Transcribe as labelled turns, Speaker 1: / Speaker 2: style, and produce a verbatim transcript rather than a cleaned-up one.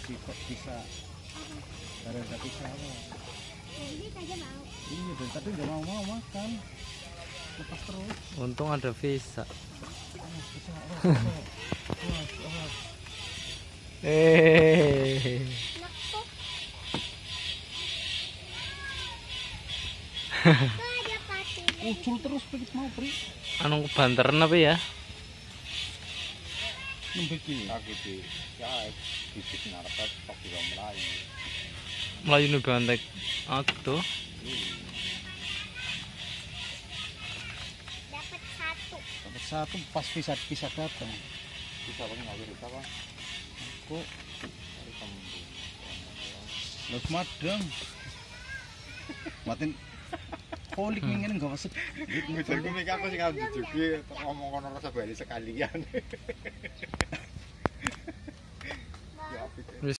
Speaker 1: bisa bisa dari tadi sama.
Speaker 2: Jadi saja mau.
Speaker 1: Iya dari tadi nggak mau mau makan. Lepas terus.
Speaker 3: Untung ada visa.
Speaker 1: Bisa.
Speaker 3: Eh.
Speaker 2: Ada pati.
Speaker 1: Ucul terus pikir mau pri.
Speaker 3: Anu kebanteran apa ya?
Speaker 1: Nembeki.
Speaker 4: Gitu. Ya, bibit ngarepet tok juga melayu.
Speaker 3: Melayu nih bantek. Aduh.
Speaker 2: Dapat satu.
Speaker 1: Dapat satu pas bisa bisa datang.
Speaker 4: Bisa pakai nggak bisa apa?
Speaker 1: Kok
Speaker 4: Hari kembung.
Speaker 1: los madang. Matin kolik mingin enggak masuk.
Speaker 4: Jadi gue mikir aku sih nggak juga ngomong kono rasa bali sekalian. Ya,